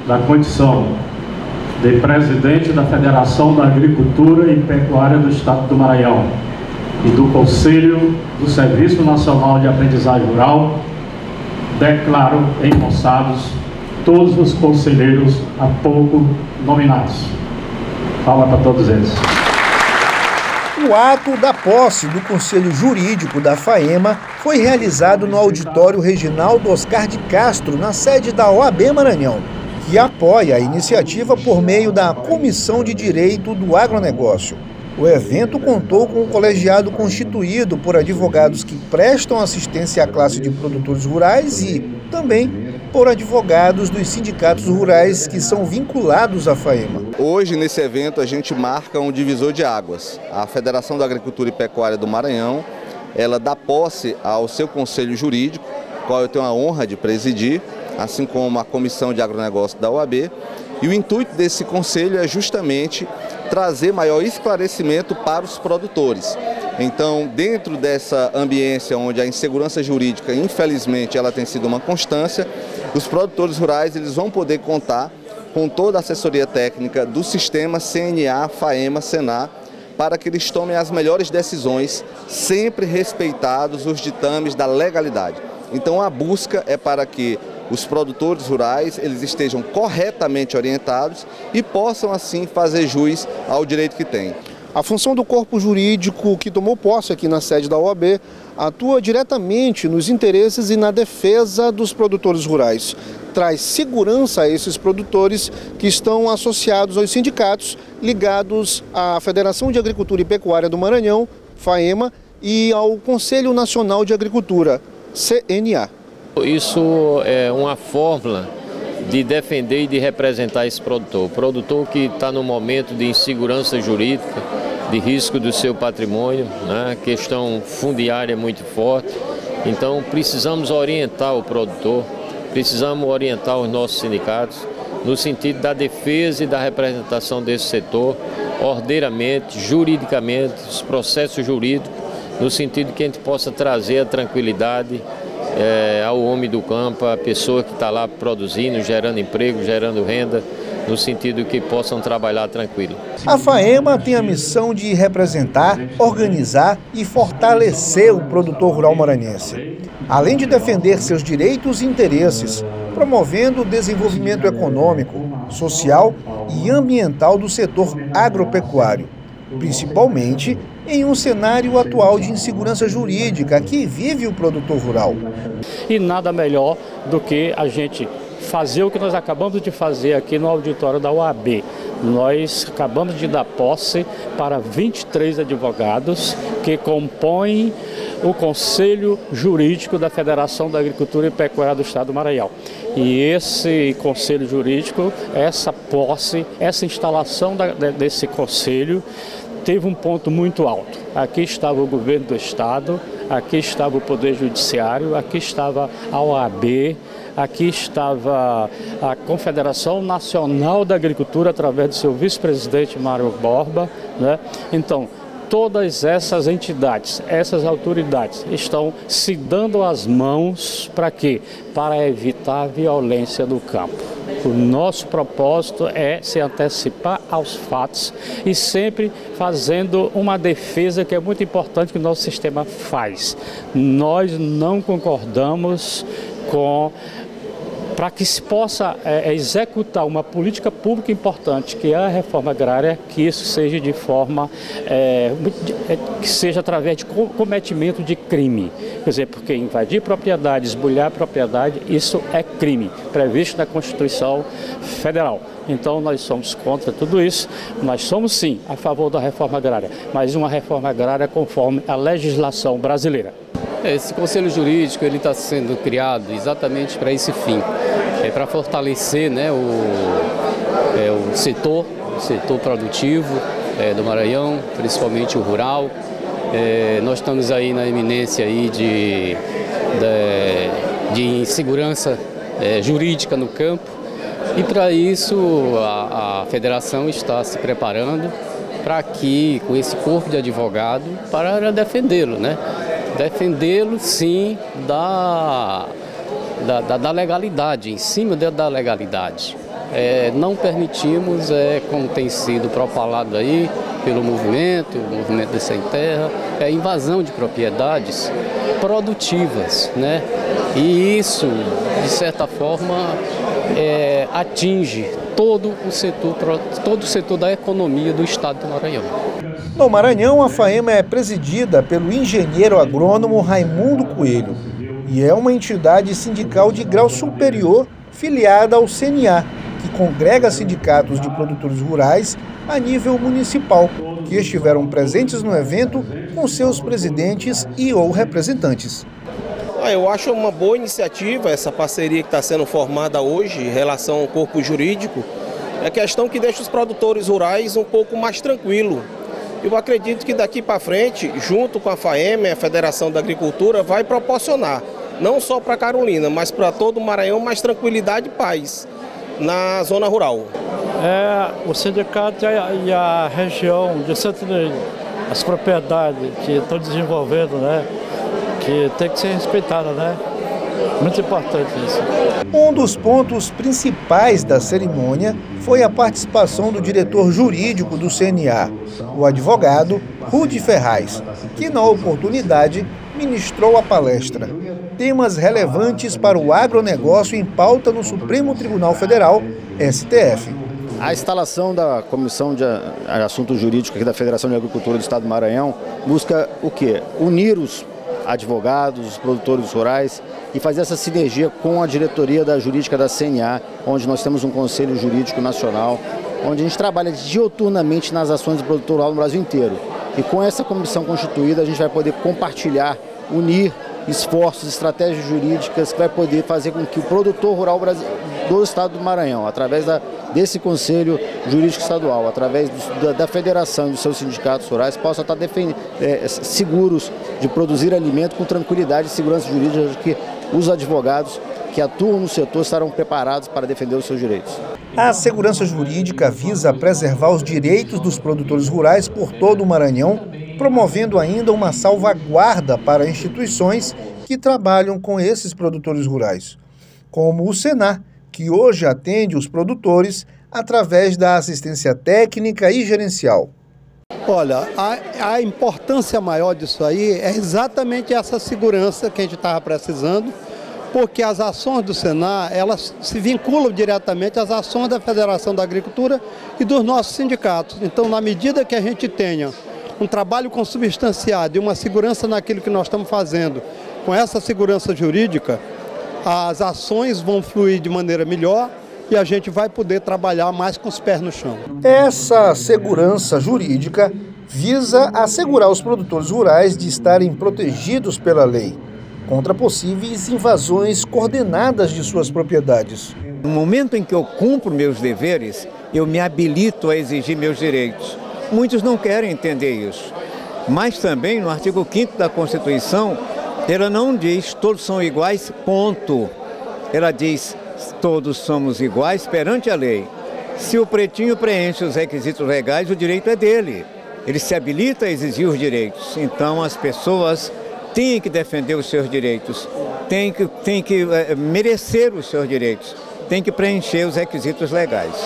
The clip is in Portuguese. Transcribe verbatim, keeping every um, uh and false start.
da condição de presidente da Federação da Agricultura e Pecuária do Estado do Maranhão e do Conselho do Serviço Nacional de Aprendizagem Rural, declaro empossados todos os conselheiros há pouco nominados. Fala para todos eles. O ato da posse do Conselho Jurídico da FAEMA foi realizado no auditório Reginaldo Oscar de Castro, na sede da O A B Maranhão, que apoia a iniciativa por meio da Comissão de Direito do Agronegócio. O evento contou com um colegiado constituído por advogados que prestam assistência à classe de produtores rurais e também por advogados dos sindicatos rurais que são vinculados à FAEMA. Hoje, nesse evento, a gente marca um divisor de águas. A Federação da Agricultura e Pecuária do Maranhão, ela dá posse ao seu conselho jurídico, qual eu tenho a honra de presidir, assim como a Comissão de Agronegócio da O A B. E o intuito desse conselho é justamente trazer maior esclarecimento para os produtores. Então, dentro dessa ambiência onde a insegurança jurídica, infelizmente, ela tem sido uma constância, os produtores rurais eles vão poder contar com toda a assessoria técnica do sistema C N A, FAEMA, Senar, para que eles tomem as melhores decisões, sempre respeitados os ditames da legalidade. Então, a busca é para que os produtores rurais eles estejam corretamente orientados e possam, assim, fazer jus ao direito que têm. A função do corpo jurídico que tomou posse aqui na sede da O A B atua diretamente nos interesses e na defesa dos produtores rurais. Traz segurança a esses produtores que estão associados aos sindicatos ligados à Federação de Agricultura e Pecuária do Maranhão, FAEMA, e ao Conselho Nacional de Agricultura, C N A. Isso é uma fórmula de defender e de representar esse produtor. O produtor que está no momento de insegurança jurídica, de risco do seu patrimônio, né? Questão fundiária muito forte. Então precisamos orientar o produtor, precisamos orientar os nossos sindicatos no sentido da defesa e da representação desse setor, ordeiramente, juridicamente, os processos jurídicos, no sentido que a gente possa trazer a tranquilidade É, ao homem do campo, a pessoa que está lá produzindo, gerando emprego, gerando renda, no sentido que possam trabalhar tranquilo. A FAEMA tem a missão de representar, organizar e fortalecer o produtor rural maranhense, além de defender seus direitos e interesses, promovendo o desenvolvimento econômico, social e ambiental do setor agropecuário, principalmente em um cenário atual de insegurança jurídica que vive o produtor rural. E nada melhor do que a gente fazer o que nós acabamos de fazer aqui no auditório da O A B. Nós acabamos de dar posse para vinte e três advogados que compõem o Conselho Jurídico da Federação da Agricultura e Pecuária do Estado do Maranhão. E esse Conselho Jurídico, essa posse, essa instalação da, desse Conselho teve um ponto muito alto. Aqui estava o governo do Estado, aqui estava o Poder Judiciário, aqui estava a O A B, aqui estava a Confederação Nacional da Agricultura, através do seu vice-presidente Mário Borba, né? Então, todas essas entidades, essas autoridades estão se dando as mãos para quê? Para evitar a violência no campo. O nosso propósito é se antecipar aos fatos e sempre fazendo uma defesa que é muito importante que o nosso sistema faz. Nós não concordamos com para que se possa é, executar uma política pública importante, que é a reforma agrária, que isso seja de forma, é, que seja através de cometimento de crime. Quer dizer, porque invadir propriedade, esbulhar propriedade, isso é crime, previsto na Constituição Federal. Então nós somos contra tudo isso, nós somos sim a favor da reforma agrária, mas uma reforma agrária conforme a legislação brasileira. Esse Conselho Jurídico ele está sendo criado exatamente para esse fim, é para fortalecer, né, o, é, o setor, o setor produtivo é, do Maranhão, principalmente o rural. É, nós estamos aí na iminência aí de, de, de insegurança é, jurídica no campo e para isso a, a federação está se preparando para que, com esse corpo de advogado, para defendê-lo, né? Defendê-lo, sim, da, da, da legalidade, em cima da legalidade. é, não permitimos, é, como tem sido propalado aí pelo movimento, o movimento de Sem Terra, é invasão de propriedades produtivas, né? E isso, de certa forma, é, atinge todo o setor, todo o setor da economia do estado do Maranhão. No Maranhão, a FAEMA é presidida pelo engenheiro agrônomo Raimundo Coelho e é uma entidade sindical de grau superior filiada ao C N A, que congrega sindicatos de produtores rurais a nível municipal, que estiveram presentes no evento com seus presidentes e ou representantes. Eu acho uma boa iniciativa essa parceria que está sendo formada hoje em relação ao corpo jurídico. É questão que deixa os produtores rurais um pouco mais tranquilos. Eu acredito que daqui para frente, junto com a FAEMA, a Federação da Agricultura, vai proporcionar, não só para Carolina, mas para todo o Maranhão, mais tranquilidade e paz na zona rural. É, o sindicato e a, e a região de Santo Nilo, as propriedades que estão desenvolvendo, né, que tem que ser respeitada, né? Muito importante isso. Um dos pontos principais da cerimônia foi a participação do diretor jurídico do C N A, o advogado Rudy Ferraz, que na oportunidade ministrou a palestra. Temas relevantes para o agronegócio em pauta no Supremo Tribunal Federal, S T F. A instalação da Comissão de Assuntos Jurídicos aqui da Federação de Agricultura do Estado do Maranhão busca o quê? Unir os advogados, os produtores rurais e fazer essa sinergia com a diretoria da jurídica da C N A, onde nós temos um Conselho Jurídico Nacional, onde a gente trabalha dioturnamente nas ações do produtor rural no Brasil inteiro. E com essa comissão constituída a gente vai poder compartilhar, unir esforços, estratégias jurídicas que vai poder fazer com que o produtor rural do Estado do Maranhão, através da, desse Conselho Jurídico Estadual, através do, da, da federação e dos seus sindicatos rurais, possa estar defend, é, seguros de produzir alimento com tranquilidade e segurança jurídica, de que os advogados que atuam no setor estarão preparados para defender os seus direitos. A segurança jurídica visa preservar os direitos dos produtores rurais por todo o Maranhão, promovendo ainda uma salvaguarda para instituições que trabalham com esses produtores rurais, como o Senar, que hoje atende os produtores através da assistência técnica e gerencial. Olha, a, a importância maior disso aí é exatamente essa segurança que a gente estava precisando, porque as ações do Senar, elas se vinculam diretamente às ações da Federação da Agricultura e dos nossos sindicatos. Então, na medida que a gente tenha um trabalho consubstanciado e uma segurança naquilo que nós estamos fazendo, com essa segurança jurídica, as ações vão fluir de maneira melhor e a gente vai poder trabalhar mais com os pés no chão. Essa segurança jurídica visa assegurar os produtores rurais de estarem protegidos pela lei contra possíveis invasões coordenadas de suas propriedades. No momento em que eu cumpro meus deveres, eu me habilito a exigir meus direitos. Muitos não querem entender isso. Mas também no artigo quinto da Constituição, ela não diz todos são iguais, ponto. Ela diz todos somos iguais perante a lei. Se o pretinho preenche os requisitos legais, o direito é dele. Ele se habilita a exigir os direitos. Então as pessoas têm que defender os seus direitos, têm que, têm que é, merecer os seus direitos, têm que preencher os requisitos legais.